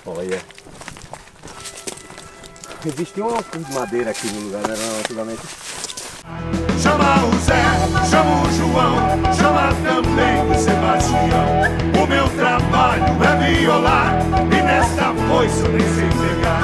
Olha. Existia uma cruz de madeira aqui no lugar, não era antigamente? Chama o Zé, chama o João, chama também o Sebastião. O meu trabalho é violar e nesta foice eu nem sei pegar.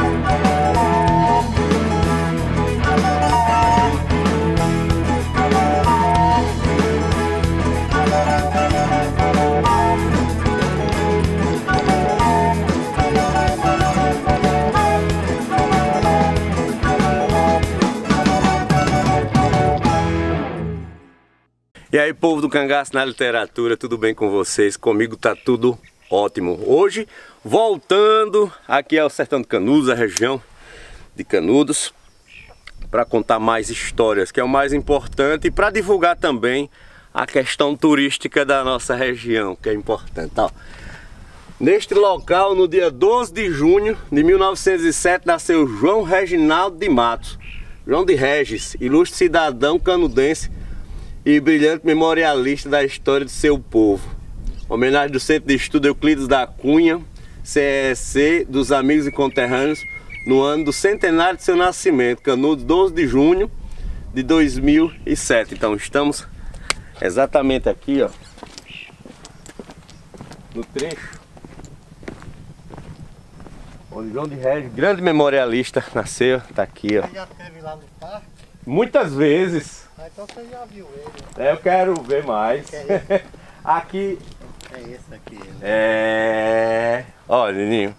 E aí, povo do Cangaço na Literatura, tudo bem com vocês? Comigo tá tudo ótimo. Hoje, voltando aqui ao Sertão de Canudos, a região de Canudos, para contar mais histórias, que é o mais importante, e para divulgar também a questão turística da nossa região, que é importante. Ó. Neste local, no dia 12 de junho de 1907, nasceu João Reginaldo de Matos, João de Regis, ilustre cidadão canudense e brilhante memorialista da história de seu povo. Homenagem do Centro de Estudo Euclides da Cunha, CEC, dos amigos e conterrâneos, no ano do centenário de seu nascimento, Canudos, 12 de junho de 2007. Então estamos exatamente aqui, ó, no trecho onde João de Regis, grande memorialista, nasceu. Tá aqui, ó. Você já esteve lá no parque? Muitas vezes. Então você já viu ele. Eu quero ver mais. Aqui. É esse aqui. Né? É. Olha, Nininho.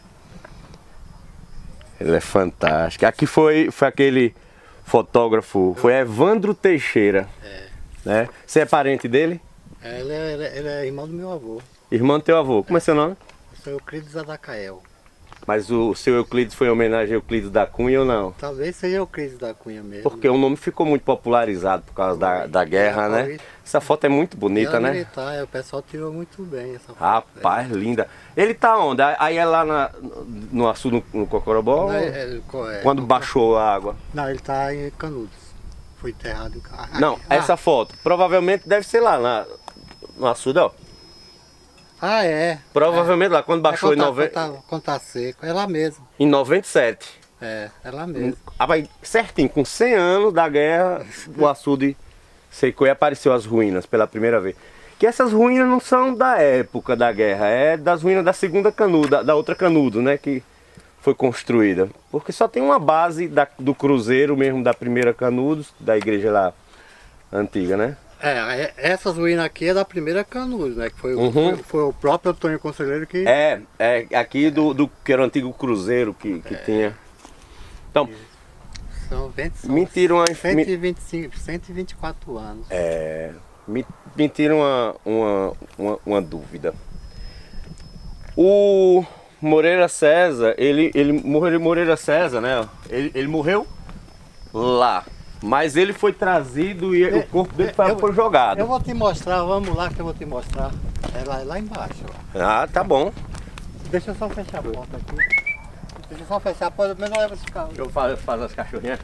Ele é fantástico. Aqui foi aquele fotógrafo. Foi Evandro Teixeira. É. Né? Você é parente dele? Ele é irmão do meu avô. Irmão do teu avô. Como é seu nome? Eu sou Euclides Adacael. Mas o seu Euclides foi em homenagem a Euclides da Cunha ou não? Talvez seja Euclides da Cunha mesmo. Porque o nome ficou muito popularizado por causa da guerra, né? Essa foto é muito bonita, né? Militar, o pessoal tirou muito bem essa foto. Rapaz, linda. Ele tá onde? Aí é lá no açude, no Cocorobó? Quando baixou a água? Não, ele tá em Canudos. Foi enterrado em Canudos. Não, essa foto provavelmente deve ser lá no açude, ó. Ah, é. Provavelmente lá, quando baixou quando tá seco, é lá mesmo. Em 97. É lá mesmo. Vai certinho, com 100 anos da guerra, o açude secou e apareceu as ruínas pela primeira vez. Que essas ruínas não são da época da guerra, é das ruínas da segunda Canudo, da outra Canudo, né, que foi construída. Porque só tem uma base do cruzeiro mesmo da primeira Canudos, da igreja lá antiga, né? Essas ruínas aqui é da primeira Canudos, né? Que foi o próprio Antônio Conselheiro que... É aqui que era o antigo cruzeiro que tinha. Então, são mentiram 124 anos. Me tira uma dúvida. O Moreira César, Moreira César, né? Ele morreu lá. Mas ele foi trazido e o corpo dele foi jogado. Eu vou te mostrar, vamos lá que eu vou te mostrar. É lá embaixo. Ó. Ah, tá bom. Deixa eu só fechar a porta aqui. Deixa eu só fechar a porta, mas não leva esse carro. Deixa eu fazer as cachorrinhas.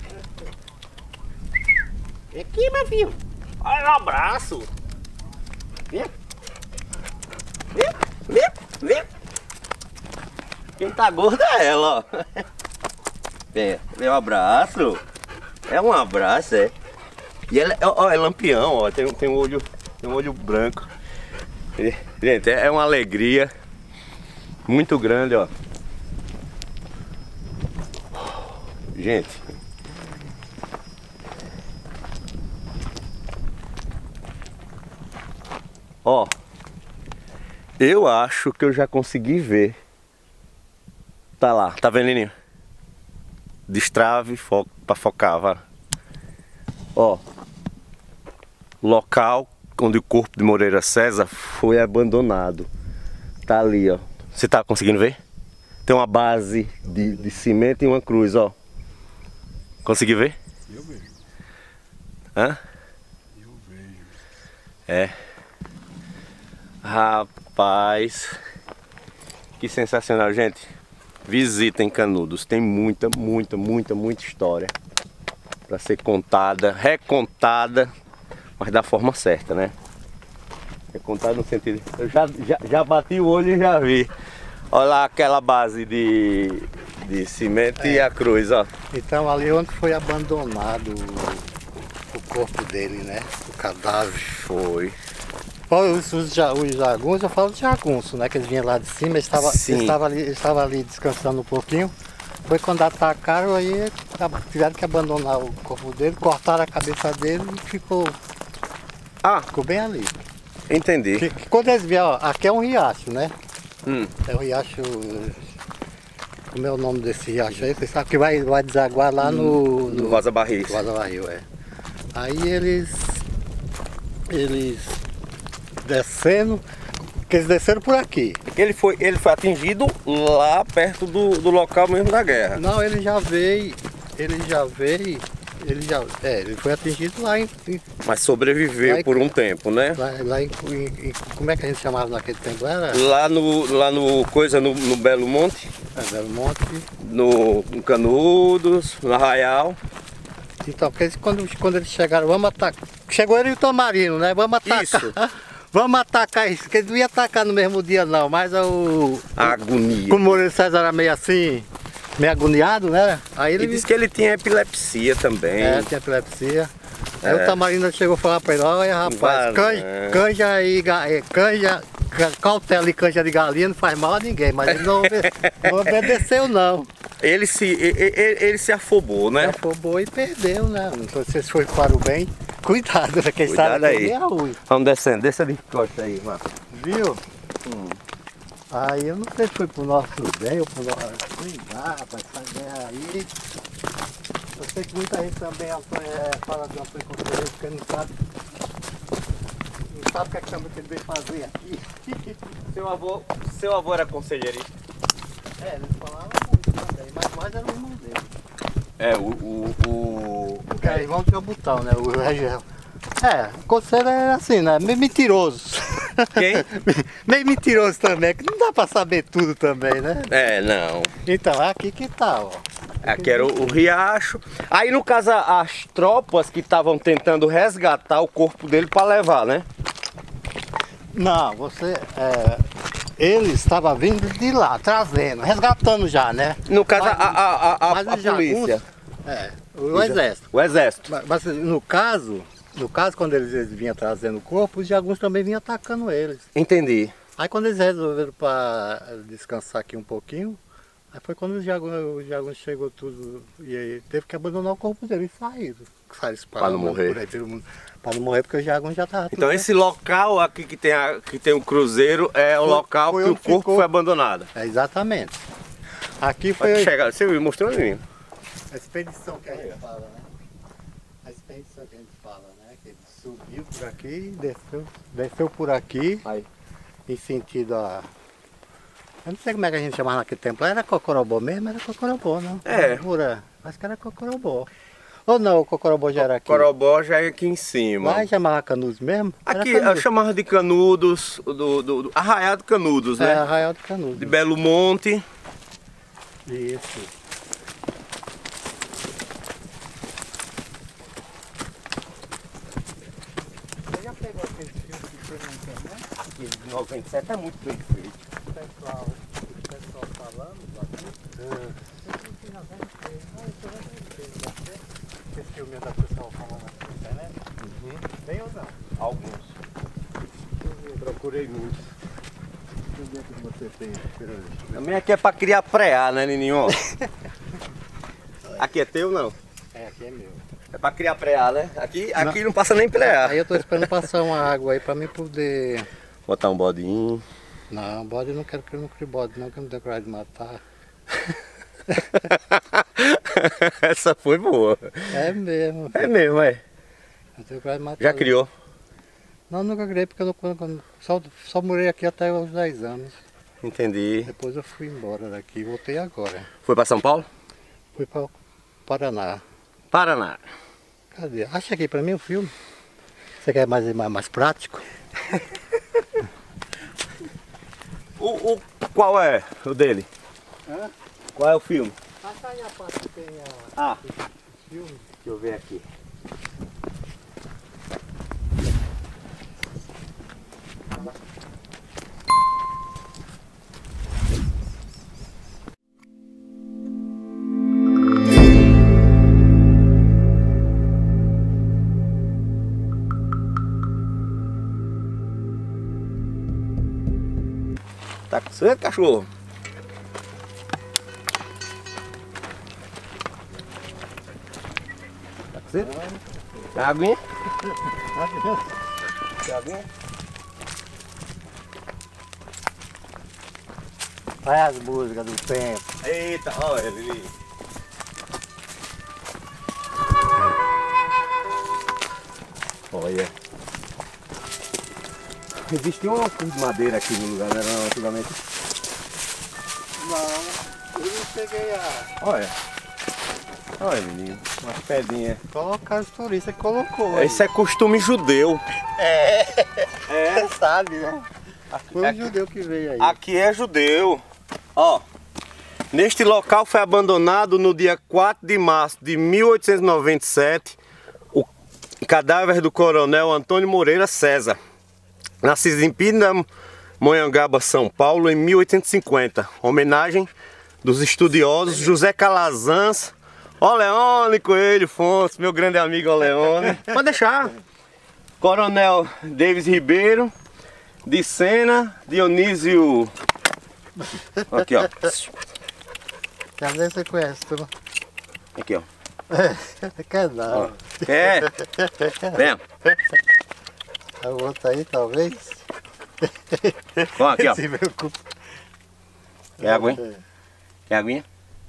Vem aqui, meu filho. Olha o abraço. Vem. Quem tá gordo é ela, ó. Vem o abraço. É um abraço, é. E ela é lampião, ó. Tem um olho branco. E, gente, é uma alegria muito grande, ó. Gente. Ó. Eu acho que eu já consegui ver. Tá lá, tá vendo, Nininho? Destrave, foco para focar, vá. Ó, local onde o corpo de Moreira César foi abandonado. Tá ali, ó. Você tá conseguindo ver? Tem uma base de cimento e uma cruz, ó. Conseguiu ver? Eu vejo. Hã? Eu vejo. É. Rapaz, que sensacional, gente. Visitem Canudos, tem muita história para ser contada, recontada, mas da forma certa, né? Recontada no sentido, eu já bati o olho e já vi. Olha lá aquela base de cimento e a cruz, ó. Então ali onde foi abandonado o corpo dele, né? O cadáver. Foi. Os jagunços, eu falo de jagunço, né? Que eles vinham lá de cima, eles estavam ali descansando um pouquinho. Foi quando atacaram, aí tiveram que abandonar o corpo dele, cortaram a cabeça dele e ficou bem ali. Entendi. Quando eles vieram, ó, aqui é um riacho, né? É um riacho. Como é o nome desse riacho aí? Você sabe que vai desaguar lá no Vaza Barris. Vaza Barril, é. Aí eles descendo, que eles desceram por aqui. Ele foi atingido lá perto do local mesmo da guerra. Não, ele foi atingido lá em... Mas sobreviveu por um tempo, né? Lá em como é que a gente chamava naquele tempo? Era? Lá no Belo Monte. Belo Monte. No Canudos, no Arraial. Então, quando eles chegaram, vamos atacar. Chegou ele e o Tomarino, né? Vamos atacar. Isso. Vamos atacar isso, porque eles não iam atacar no mesmo dia não, mas A agonia. Como o Moreira César era meio assim, meio agoniado, né? Aí ele disse que ele tinha epilepsia também. É, tinha epilepsia. Aí o Tamarino chegou a falar para ele, olha rapaz, cautela e canja de galinha não faz mal a ninguém, mas ele não obedeceu não. Ele se afobou, né? Se afobou e perdeu, né? Não sei se foi para o bem. Cuidado, né? Quem sabe aí. É ruim. Vamos descendo, desça ali, costa aí, mano. Viu? Aí eu não sei se foi pro nosso bem ou pro nosso... Cuidado, rapaz, essa guerra aí. Eu sei que muita gente também fala de Antônio Conselheiro porque não sabe o que é que ele veio fazer aqui. Seu avô era conselheirista? É, eles falavam muito também, mas mais era o irmão dele. É, Que é irmão de Jabutão, né? O Região. É, o conselheiro era assim, né? Meio mentiroso. Quem? Meio mentiroso também, que não dá pra saber tudo também, né? É, não. Então, aqui que tá, ó. Aqui era o riacho. Aí no caso as tropas que estavam tentando resgatar o corpo dele para levar, né? Não, ele estava vindo de lá, trazendo, resgatando já, né? No caso a polícia. O exército. O exército. Mas no caso, quando eles vinham trazendo o corpo, os jagunços também vinham atacando eles. Entendi. Aí quando eles resolveram para descansar aqui um pouquinho, aí foi quando os jagunços chegou tudo e aí teve que abandonar o corpo dele e saíram para não morrer. Para não morrer porque os jagunços já estavam. Então esse local aqui que tem um cruzeiro é o local que o corpo foi abandonado. É, exatamente. Aqui foi. Você me mostrou ali. A expedição que a gente fala, né? A expedição que a gente fala, né? Que ele subiu por aqui, desceu por aqui. Aí. Em sentido a... Eu não sei como é que a gente chamava naquele tempo. Era Cocorobó mesmo? Era Cocorobó, não? É. Acho que era Cocorobó. Ou não, o Cocorobó já era aqui? Cocorobó já é aqui em cima. Mas chamava Canudos mesmo? Aqui eu chamava de Canudos, do Arraial de Canudos, né? É, Arraial de Canudos. De Belo Monte. Isso. Você já pegou aquele filme que foi na internet? Aquele de 97 é muito bem feito. O pessoal falando aqui. Esse filme da pessoal falando na internet? Tem ou não? Alguns. Eu procurei muitos. Deixa eu ver o que você tem. Também aqui é para criar preá, né, Nininho? Aqui é teu não? É, aqui é meu. É para criar preá, né? Aqui não passa nem preá. Aí eu tô esperando passar uma água aí para mim poder... Botar um bodinho. Não, bode eu não quero que eu não crie bode não, que eu não tenho coragem de matar. Essa foi boa. É mesmo. É mesmo, é. Não tenho coragem de matar. Já criou? Não, nunca criei porque eu só morei aqui até os 10 anos. Entendi. Depois eu fui embora daqui e voltei agora. Foi para São Paulo? Fui para o Paraná. Paraná. Cadê? Acha aqui para mim o filme. Você quer mais prático? Qual é o dele? Hã? Qual é o filme? Acha aí a parte que tem o filme. Deixa eu ver aqui. Tá com sede, cachorro? Tá com sede? Quer aguinha? Quer aguinha? Olha as músicas do tempo. Eita, olha ali. Olha. Existia uma cruz de madeira aqui no lugar, não era antigamente? Não, eu não cheguei a... Olha. Olha, menino, umas pedrinhas. Colocar os turistas que colocou. Esse é costume judeu. Você sabe, né? Foi um judeu que veio aí. Aqui é judeu. Ó, neste local foi abandonado no dia 4 de março de 1897 o cadáver do coronel Antônio Moreira César, nascido em Pindamonhangaba, São Paulo, em 1850. Homenagem dos estudiosos José Calazans, Oleone Coelho Fontes, meu grande amigo Oleone. Pode deixar. Coronel Davis Ribeiro, de Sena, Dionísio. Aqui, ó. Quer dizer que você conhece tudo? Aqui, ó. Quer não. Quer? Vem. A outra aí, talvez. Ó, aqui, ó. Se preocupa. Quer aguinha? Quer aguinha?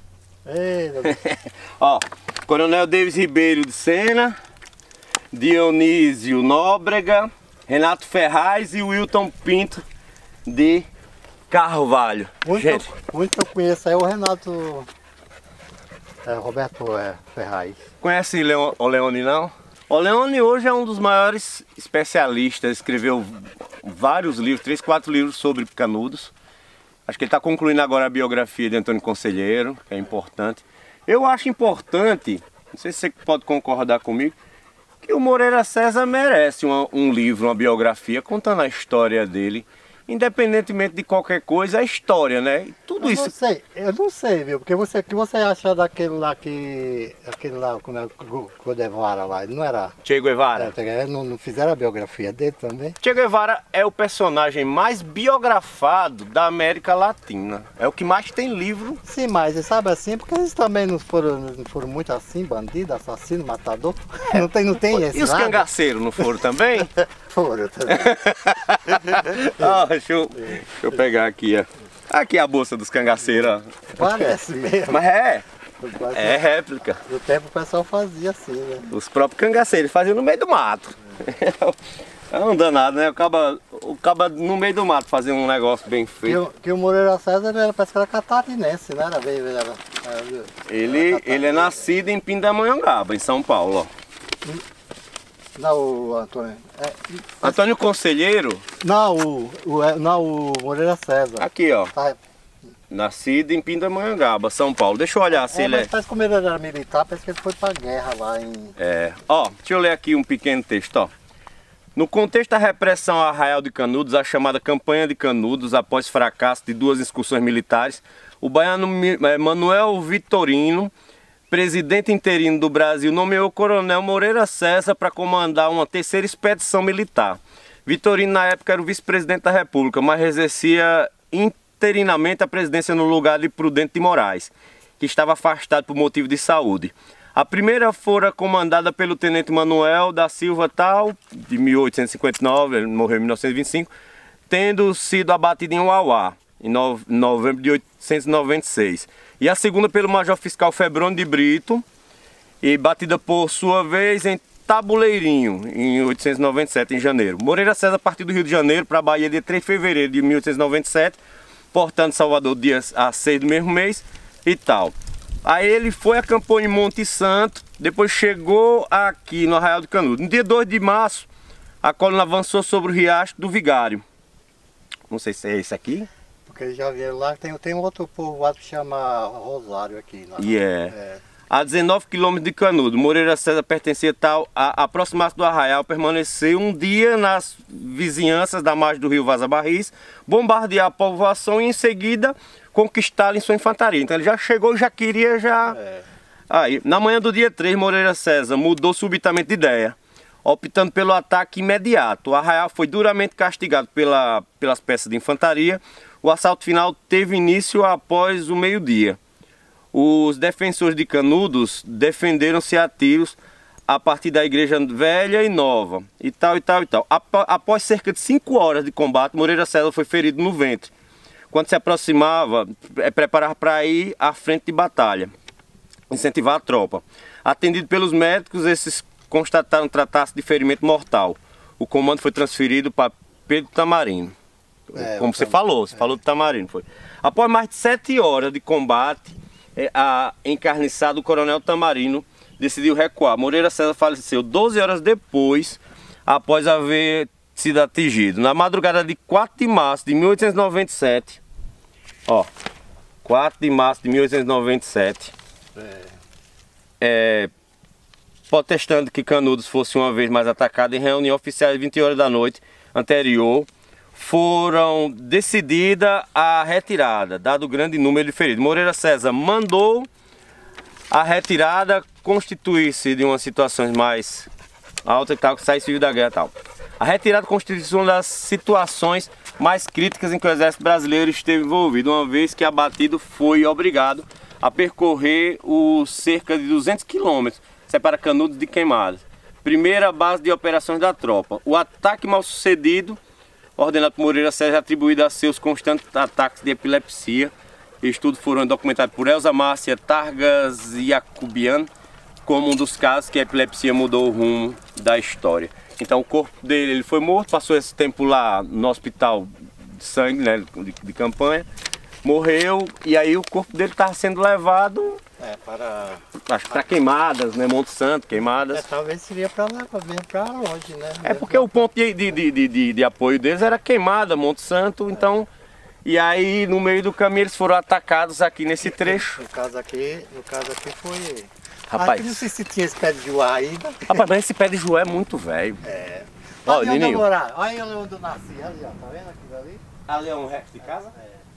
Eita. Ó, Coronel Davis Ribeiro de Sena, Dionísio Nóbrega, Renato Ferraz e Wilton Pinto de Carvalho. O Gente, único que eu conheço é o Renato Roberto Ferraz. conhece o Leone não? O Leone hoje é um dos maiores especialistas, escreveu vários livros, 3, 4 livros sobre Canudos. Acho que ele está concluindo agora a biografia de Antônio Conselheiro, que é importante. Eu acho importante, não sei se você pode concordar comigo, que o Moreira César merece um livro, uma biografia, contando a história dele. Independentemente de qualquer coisa, é história, né? Tudo isso. Eu não sei, viu? Porque o que você acha daquele lá como é o Godevara lá? Ele não era. Che Guevara. Não fizeram a biografia dele também? Che Guevara é o personagem mais biografado da América Latina. É o que mais tem livro. Sim, mas sabe assim, porque eles também não foram muito assim, bandido, assassino, matador. Não tem esse. E os cangaceiros não foram também? Foram também. Deixa eu pegar aqui, ó. Aqui é a bolsa dos cangaceiros, ó. Parece mesmo. Mas é réplica. No tempo o pessoal fazia assim, né? Os próprios cangaceiros faziam no meio do mato. É um danado, né? O caba no meio do mato fazia um negócio bem feito. Que o Moreira César parece que era catarinense, né? Ele é nascido em Pindamonhangaba, em São Paulo, ó. Não, o Antônio. Antônio Conselheiro? Não, o Moreira César. Aqui, ó. Tá. Nascido em Pindamonhangaba, São Paulo. Deixa eu olhar se ele mas parece que como ele era militar, parece que ele foi pra guerra lá em... Ó, deixa eu ler aqui um pequeno texto, ó. No contexto da repressão ao Arraial de Canudos, a chamada Campanha de Canudos, após fracasso de 2 excursões militares, o baiano Manuel Vitorino, presidente interino do Brasil, nomeou o coronel Moreira César para comandar uma 3ª expedição militar. Vitorino, na época, era o vice-presidente da República, mas exercia interinamente a presidência no lugar de Prudente de Moraes, que estava afastado por motivo de saúde. A primeira fora comandada pelo tenente Manuel da Silva Tal, de 1859, ele morreu em 1925, tendo sido abatido em Uauá, em novembro de 1896. E a segunda pelo Major Fiscal Febrônio de Brito, e batida por sua vez em Tabuleirinho, em 1897, em janeiro. Moreira César partiu do Rio de Janeiro para a Bahia dia 3 de fevereiro de 1897, portando Salvador dia 6 do mesmo mês e tal. Aí ele foi, acampou em Monte Santo, depois chegou aqui no Arraial de Canudos. No dia 2 de março, a coluna avançou sobre o riacho do Vigário. Não sei se é esse aqui. Porque eles já vieram lá, tem um outro povoado que chama Rosário aqui. A 19 quilômetros de Canudos. Moreira César pertencia a aproximar-se do Arraial, permaneceu um dia nas vizinhanças da margem do rio Vaza Barris, bombardear a povoação e em seguida conquistá-la em sua infantaria. Então ele já chegou e já queria Aí, na manhã do dia 3, Moreira César mudou subitamente de ideia. optando pelo ataque imediato. O arraial foi duramente castigado pelas peças de infantaria. O assalto final teve início após o meio-dia. Os defensores de Canudos defenderam-se a tiros a partir da igreja velha e nova, e tal. Após cerca de 5 horas de combate, Moreira César foi ferido no ventre. Quando se aproximava, preparava para ir à frente de batalha, incentivar a tropa. Atendido pelos médicos, esses constataram tratar-se de ferimento mortal. O comando foi transferido para Pedro Tamarino. Como você falou do Tamarino. Foi. Após mais de 7 horas de combate, encarniçado, o coronel Tamarino decidiu recuar. Moreira César faleceu 12 horas depois, após haver sido atingido. Na madrugada de 4 de março de 1897, 4 de março de 1897, protestando que Canudos fosse uma vez mais atacado, em reunião oficial às 20 horas da noite anterior, foram decidida a retirada, dado o grande número de feridos. Moreira César mandou a retirada constituir-se de umas situações mais altas e tal, que saísse vivo da guerra e tal. A retirada constitui-se uma das situações mais críticas em que o exército brasileiro esteve envolvido, uma vez que abatido foi obrigado a percorrer os cerca de 200 quilômetros, separa Canudos de Queimadas. Primeira base de operações da tropa. O ataque mal sucedido, ordenado por Moreira César, atribuído a seus constantes ataques de epilepsia. Estudos foram documentados por Elza Márcia Targas Jacobian como um dos casos que a epilepsia mudou o rumo da história. Então o corpo dele ele foi morto, passou esse tempo lá no hospital de sangue, né, de campanha, morreu e aí o corpo dele estava sendo levado para Queimadas, né, Monte Santo, Queimadas. Talvez seria para lá, para longe, né? Porque o ponto de apoio deles era Queimada, Monte Santo, então... E aí, no meio do caminho, eles foram atacados aqui nesse trecho. No caso aqui foi... Rapaz... Aqui não sei se tinha esse pé de joá ainda. Rapaz, mas esse pé de joá é muito velho. Ó, Nininho. Olha aí onde eu nasci, ali, ó. Tá vendo aquilo ali? Ali é um resto de casa?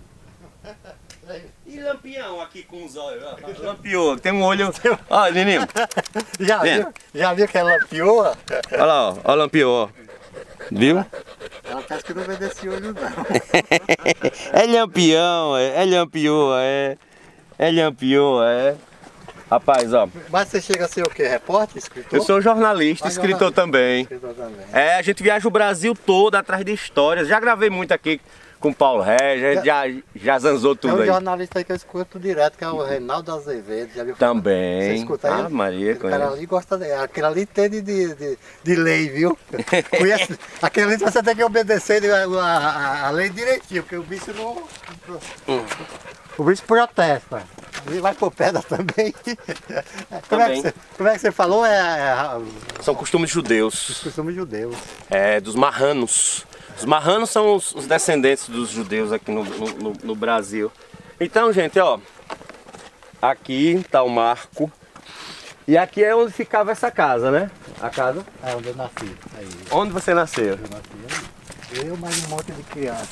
E Lampião aqui com os olhos, ó. Lampião, tem um olho... Ó, Nininho. Já viu que é lampião? Olha lá, ó, Lampião, ó. Viu? Ela parece que não vê desse olho, não. É Lampião, é Lampião, é Lampião, é. Rapaz, ó. Mas você chega a ser o quê? Repórter, escritor? Eu sou jornalista, escritor também. Escritor também. A gente viaja o Brasil todo atrás de histórias. Já gravei muito aqui com o Paulo Regis, já zanzou tudo aí. Tem um jornalista aí que eu escuto direto, que é o Reinaldo Azevedo. Já viu? Também. Você escuta ele? Maria, aquele cara ali gosta aquele ali entende de lei, viu? Conhece, aquele ali você tem que obedecer a lei direitinho, porque o bicho não... O bicho protesta. Ele vai por pedra também. Como é que você falou? São costumes judeus. Os costumes judeus. Dos marranos. Os marranos são os descendentes dos judeus aqui no Brasil. Então, gente, ó. Aqui tá o marco. E aqui é onde ficava essa casa, né? A casa? É onde eu nasci. Aí. Onde você nasceu? Eu nasci aí. Eu mais um monte de criança.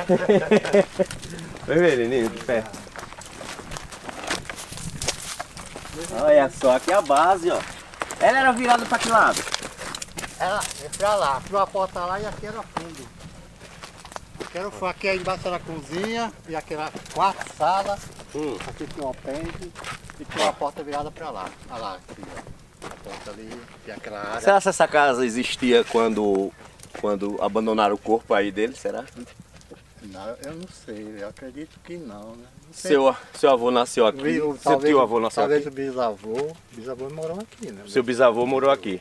Vem ver, Nininho, de perto. Olha só, aqui é a base, ó. Ela era virada para que lado? Ela é pra lá, tinha uma porta lá e aqui era fundo. Aqui aí embaixo era a cozinha e aqui era quarto, sala. Aqui tinha um pente e tinha uma porta virada pra lá. Olha lá, aqui, ó. A porta ali e aquela área. Será que essa casa existia quando abandonaram o corpo aí dele, será? Não, eu não sei, eu acredito que não, né? Não sei. Seu avô nasceu aqui? Seu tio avô nasceu aqui? Talvez o bisavô morou aqui, né? Seu bisavô morou aqui?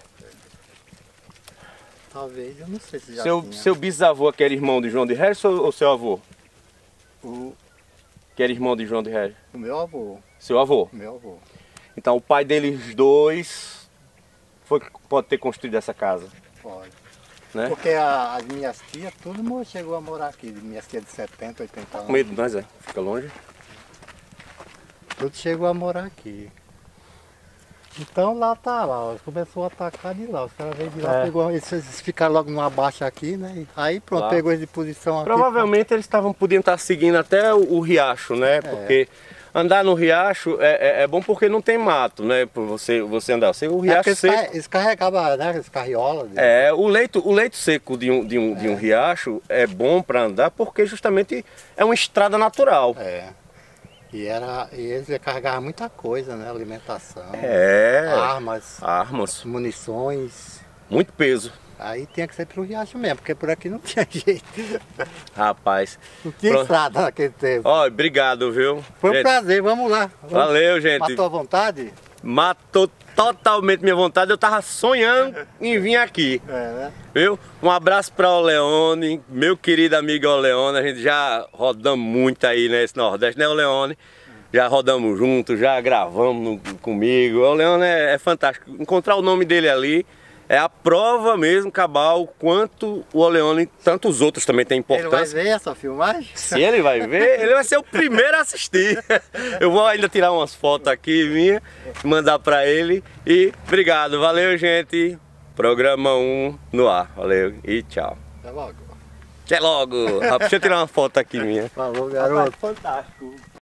Talvez, eu não sei se já tinha. Seu bisavô que era irmão de João de Regis ou seu avô? Que era irmão de João de Regis? O meu avô. Seu avô? O meu avô. Então o pai deles dois pode ter construído essa casa? Pode. Né? Porque as minhas tias, todo chegou a morar aqui. Minhas tias de 70, 80 anos. Com medo de nós, fica longe. Tudo chegou a morar aqui. Então lá tá lá, começou a atacar de lá. Os caras veio de lá, pegou, eles ficaram logo numa baixa aqui, né? Aí pronto, pegou eles de posição aqui. Provavelmente eles podiam estar seguindo até o riacho, né? Porque Andar no riacho é bom porque não tem mato, né? Por você andar. O riacho seco. Eles carregavam, né? As carriolas. O leito seco de um riacho é bom para andar porque justamente é uma estrada natural. E eles carregavam muita coisa, né? Alimentação, armas, munições. Muito peso. Aí tinha que ser pro riacho mesmo, porque por aqui não tinha jeito. Rapaz. Não tinha estrada naquele tempo. Ó, obrigado, viu? Foi um prazer, vamos lá. Valeu, gente. Matou a vontade? Matou totalmente minha vontade. Eu tava sonhando em vir aqui. Né? Viu? Um abraço para o Leone, meu querido amigo Leone. A gente já rodamos muito aí nesse Nordeste, né, Leone? Já rodamos juntos, já gravamos comigo. O Leone é fantástico. Encontrar o nome dele ali é a prova mesmo, cabal, quanto o Leone, tanto os outros também têm importância. Ele vai ver essa filmagem? Se ele vai ver, ele vai ser o primeiro a assistir. Eu vou ainda tirar umas fotos aqui minha, mandar para ele. E obrigado, valeu, gente. Programa 1 no ar. Valeu e tchau. Até logo. Até logo. Deixa eu tirar uma foto aqui minha. Falou, garoto. Fantástico.